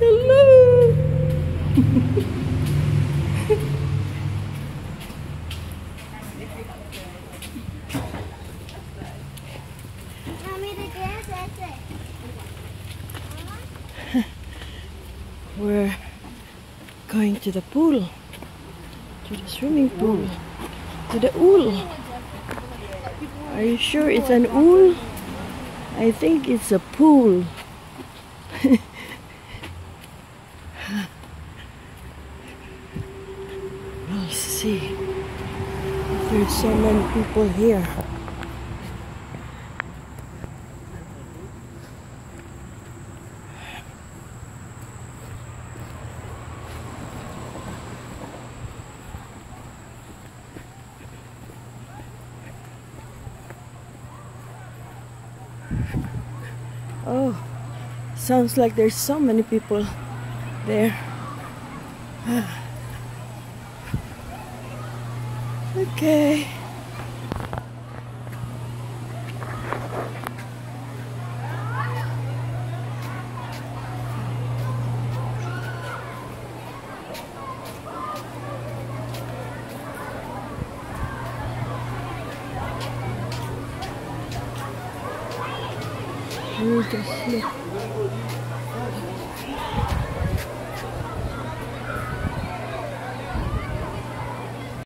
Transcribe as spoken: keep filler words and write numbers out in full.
Hello. We're going to the pool, to the swimming pool, to the ool. Are you sure it's an ool? I think it's a pool. We'll see if there's so many people here. Oh, sounds like there's so many people there. Okay. You just look.